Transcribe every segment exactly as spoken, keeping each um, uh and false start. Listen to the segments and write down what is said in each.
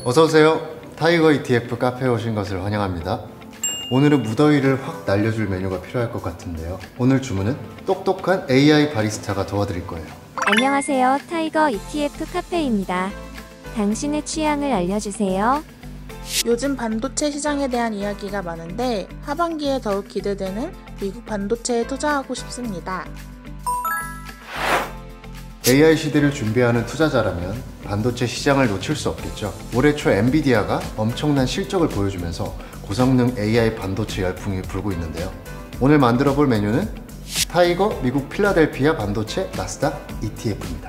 어서오세요. 타이거 이티에프 카페에 오신 것을 환영합니다. 오늘은 무더위를 확 날려줄 메뉴가 필요할 것 같은데요. 오늘 주문은 똑똑한 에이아이 바리스타가 도와드릴 거예요. 안녕하세요. 타이거 이티에프 카페입니다. 당신의 취향을 알려주세요. 요즘 반도체 시장에 대한 이야기가 많은데 하반기에 더욱 기대되는 미국 반도체에 투자하고 싶습니다. 에이아이 시대를 준비하는 투자자라면 반도체 시장을 놓칠 수 없겠죠. 올해 초 엔비디아가 엄청난 실적을 보여주면서 고성능 에이아이 반도체 열풍이 불고 있는데요. 오늘 만들어 볼 메뉴는 타이거 미국 필라델피아 반도체 나스닥 이티에프입니다.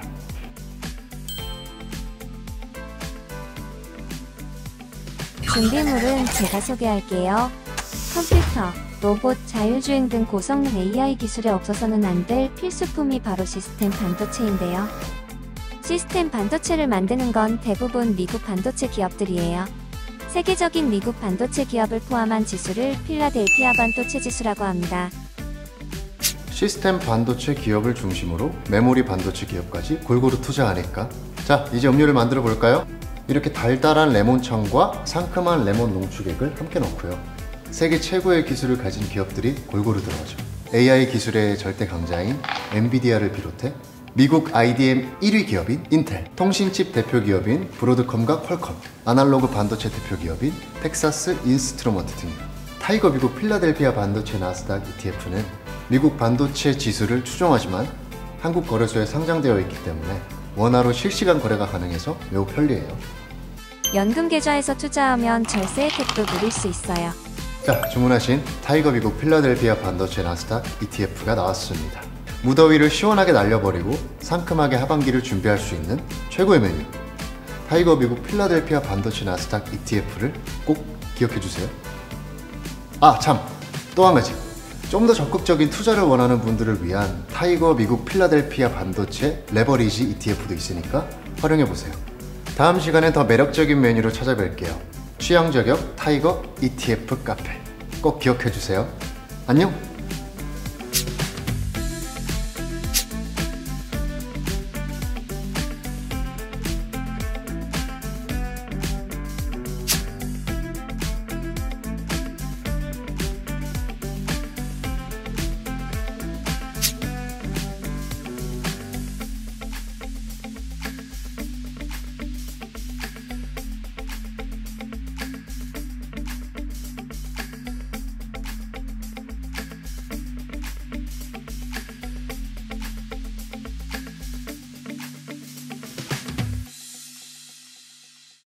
준비물은 제가 소개할게요. 컴퓨터, 로봇, 자율주행 등 고성능 에이아이 기술에 없어서는 안 될 필수품이 바로 시스템 반도체인데요. 시스템 반도체를 만드는 건 대부분 미국 반도체 기업들이에요. 세계적인 미국 반도체 기업을 포함한 지수를 필라델피아 반도체 지수라고 합니다. 시스템 반도체 기업을 중심으로 메모리 반도체 기업까지 골고루 투자하니까 자, 이제 음료를 만들어 볼까요? 이렇게 달달한 레몬청과 상큼한 레몬 농축액을 함께 넣고요. 세계 최고의 기술을 가진 기업들이 골고루 들어가죠. 에이아이 기술의 절대 강자인 엔비디아를 비롯해 미국 아이디엠 일 위 기업인 인텔, 통신칩 대표 기업인 브로드컴과 퀄컴, 아날로그 반도체 대표 기업인 텍사스 인스트루먼트 등 타이거 미국 필라델피아 반도체 나스닥 이티에프는 미국 반도체 지수를 추종하지만 한국 거래소에 상장되어 있기 때문에 원화로 실시간 거래가 가능해서 매우 편리해요. 연금 계좌에서 투자하면 절세 혜택도 누릴 수 있어요. 자, 주문하신 타이거 미국 필라델피아 반도체 나스닥 이티에프가 나왔습니다. 무더위를 시원하게 날려버리고 상큼하게 하반기를 준비할 수 있는 최고의 메뉴 타이거 미국 필라델피아 반도체 나스닥 이티에프를 꼭 기억해주세요. 아, 참! 또 한 가지! 좀 더 적극적인 투자를 원하는 분들을 위한 타이거 미국 필라델피아 반도체 레버리지 이티에프도 있으니까 활용해보세요. 다음 시간에 더 매력적인 메뉴로 찾아뵐게요. 취향 저격 타이거 이티에프 카페 꼭 기억해주세요. 안녕!